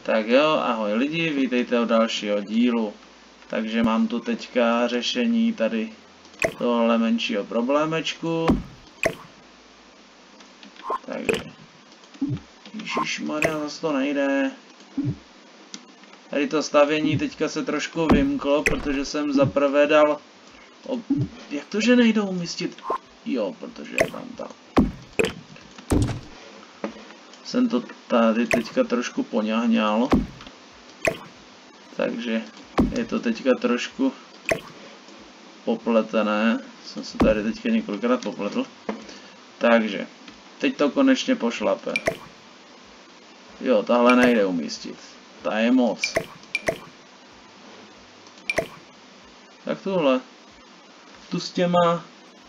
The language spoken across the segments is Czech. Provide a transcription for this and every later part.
Tak jo, ahoj lidi, vítejte u dalšího dílu. Takže mám tu teďka řešení tady tohle menšího problémečku. Takže ježišmarja, zase to nejde. Tady to stavění teďka se trošku vymklo, protože jsem zaprvé dal... Jak to, že nejdou umístit? Jo, protože je tam ta... Jsem to tady teďka trošku poňahňal. Takže je to teďka trošku popletené. Jsem se tady teďka několikrát popletl. Takže teď to konečně pošlape. Jo, tahle nejde umístit. Ta je moc. Tak tuhle. Tu s těma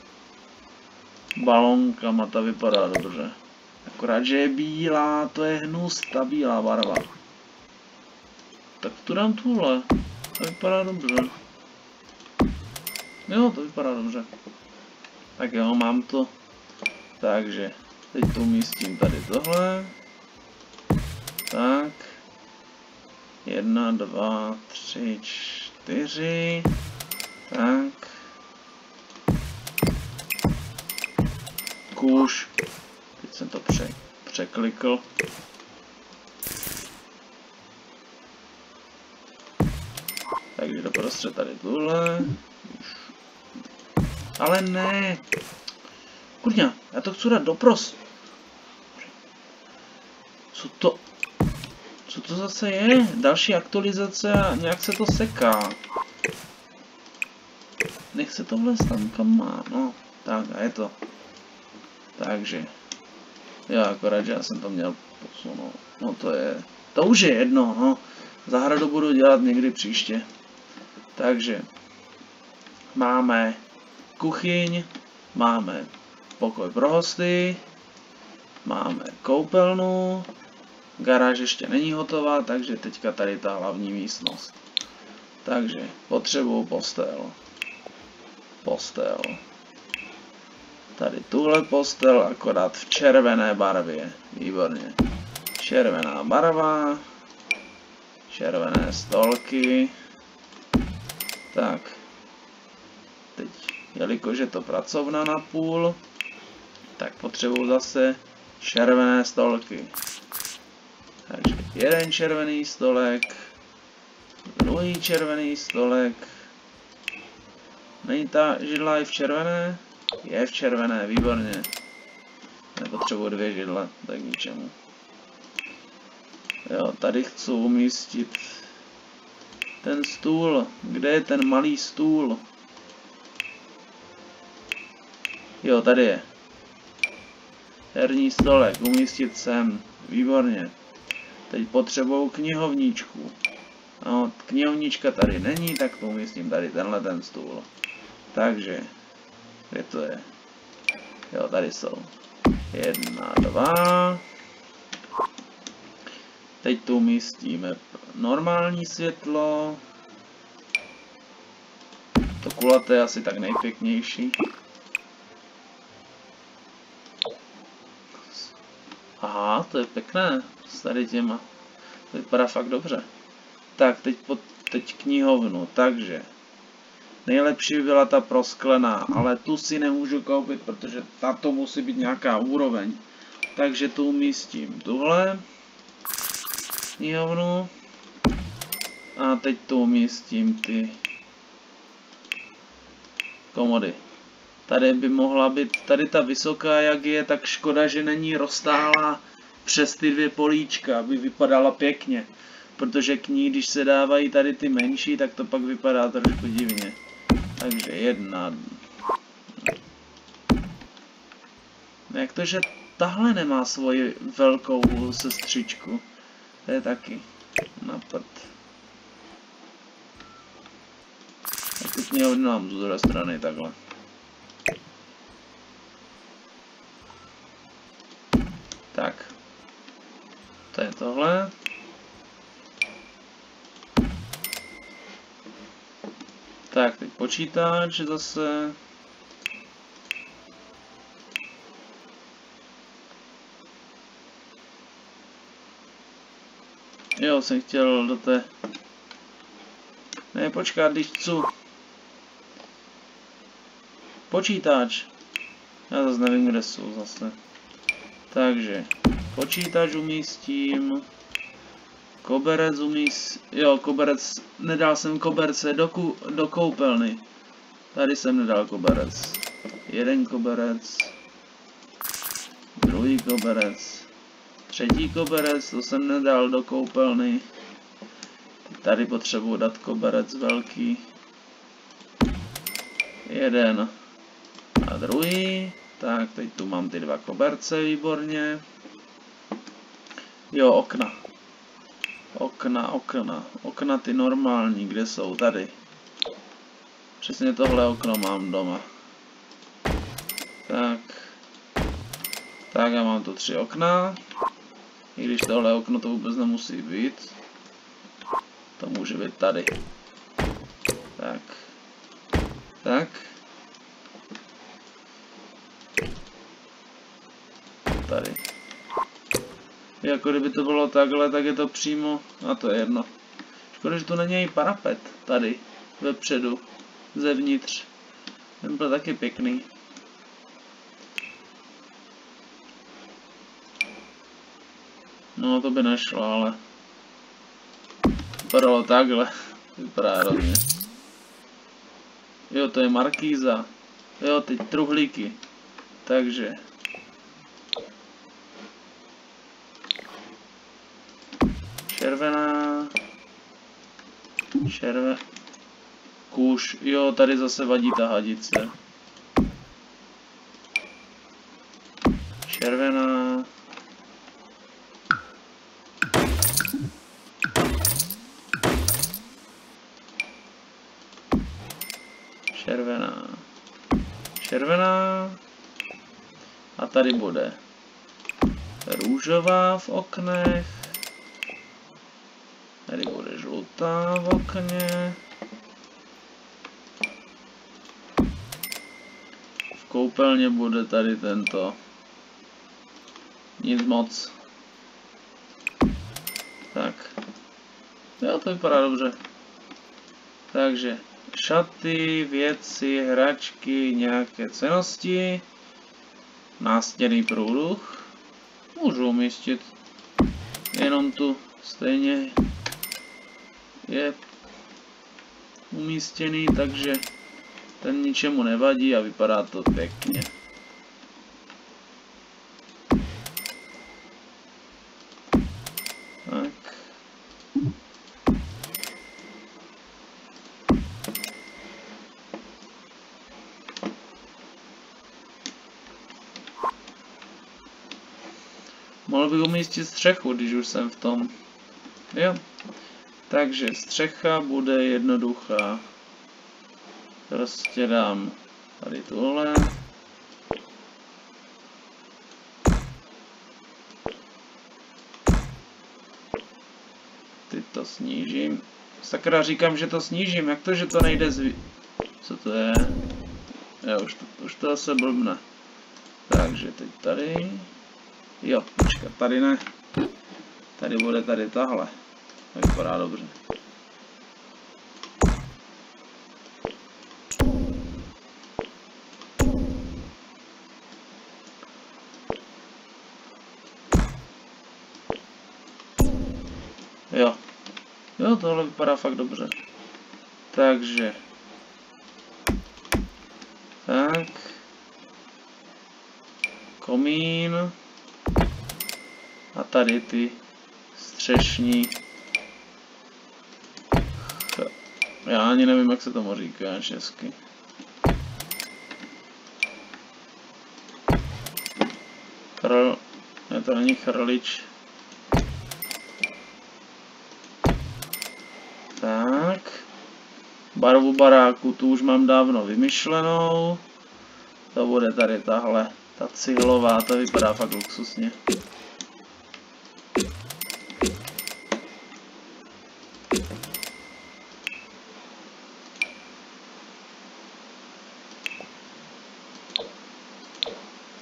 balonkama, ta vypadá dobře. Akorát, že je bílá, to je hnus, ta bílá barva. Tak tu dám tuhle. To vypadá dobře. Jo, to vypadá dobře. Tak jo, mám to. Takže teď to umístím tady tohle. Tak. 1, 2, 3, 4. Tak. Kůž. Teď jsem to překlikl. Takže doprostřed tady tuhle. Ale ne. Kurňa, já to chci dát dopros. Co to zase je? Další aktualizace a nějak se to seká. Nech se to vlez tam, kam má. No, tak a je to. Takže. Jo, akorát, že já jsem to měl posunout. No to je. To už je jedno, no. Zahradu budu dělat někdy příště. Takže. Máme kuchyň. Máme pokoj pro hosty. Máme koupelnu. Garáž ještě není hotová, takže teďka tady ta hlavní místnost. Takže potřebuju postel. Postel. Tady tuhle postel, akorát v červené barvě. Výborně. Červená barva. Červené stolky. Tak. Teď, jelikož je to pracovna na půl, tak potřebuju zase červené stolky. Takže jeden červený stolek. Druhý červený stolek. Není ta židla i v červené? Je v červené, výborně. Nepotřebuji 2 židle, tak k ničemu. Jo, tady chci umístit ten stůl. Kde je ten malý stůl? Jo, tady je. Herní stolek, umístit sem. Výborně. Teď potřebuju knihovničku. No, knihovnička tady není, tak to umístím tady tenhle ten stůl. Takže, kde to je? Jo, tady jsou. 1, 2. Teď tu umístíme normální světlo. To kulaté je asi tak nejpěknější. Aha, to je pěkné. S tady těma. To vypadá fakt dobře. Tak, teď knihovnu. Takže. Nejlepší byla ta prosklená, ale tu si nemůžu koupit, protože tato musí být nějaká úroveň. Takže tu umístím tuhle knihovnu. A teď tu umístím ty komody. Tady by mohla být, tady ta vysoká jak je, tak škoda, že není roztáhlá přes ty 2 políčka, aby vypadala pěkně. Protože k ní, když se dávají tady ty menší, tak to pak vypadá trošku divně. Takže 1. Jak to, že tahle nemá svoji velkou sestřičku? To je taky na prd. A teď mě odnám z druhé strany takhle. Tak. To je tohle. Tak, teď počítač zase. Jo, jsem chtěl do té... Ne, počkat, když chci... Počítač. Já zase nevím, kde jsou zase. Takže, počítač umístím. Koberec umístím. Jo, koberec. Nedal jsem koberce do koupelny. Tady jsem nedal koberec. Jeden koberec. Druhý koberec. Třetí koberec, to jsem nedal do koupelny. Tady potřebuji dát koberec velký. Jeden. A druhý. Tak, teď tu mám ty dva koberce, výborně. Jo, okna. Okna ty normální, kde jsou? Tady. Přesně tohle okno mám doma. Tak. Tak, já mám tu 3 okna. I když tohle okno to vůbec nemusí být. To může být tady. Tak. Tak. Tady. Jako kdyby to bylo takhle, tak je to přímo, a to je jedno. Škoda, že tu není i parapet, tady, vepředu, zevnitř. Ten byl taky pěkný. No, to by nešlo, ale... Vypadalo takhle. Vypadá hrozně. Jo, to je markýza. Jo, teď truhlíky. Takže... Červená... Kůž. Jo, tady zase vadí ta hadice. Červená... Červená. A tady bude růžová v oknech. Tady bude žlutá v okně. V koupelně bude tady tento. Nic moc. Tak. Jo, to vypadá dobře. Takže šaty, věci, hračky, nějaké cennosti. Nástěnný průduch. Můžu umístit. Jenom tu stejně je umístěný, takže ten ničemu nevadí a vypadá to pěkně. Tak. Mohl bych umístit střechu, když už jsem v tom. Jo. Takže střecha bude jednoduchá. Prostě dám tady tohle. Teď to snížím. Sakra, říkám, že to snížím. Jak to, že to nejde Co to je? Jo, už to zase blbne. Takže teď tady. Jo, počkat, tady ne. Tady bude tady tahle. Tak vypadá dobře. Jo. Jo, tohle vypadá fakt dobře. Takže. Tak. Komín. A tady ty střešní. Já ani nevím, jak se tomu říká česky. Ne, to není chrlič. Tak. Barvu baráku tu už mám dávno vymyšlenou. To bude tady tahle. Ta cihlová, to vypadá fakt luxusně.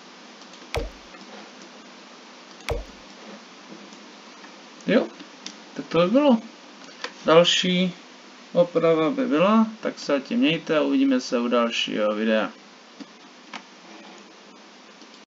Jo. Tak to by bylo. Další oprava by byla, tak se tím mějte a uvidíme se u dalšího videa.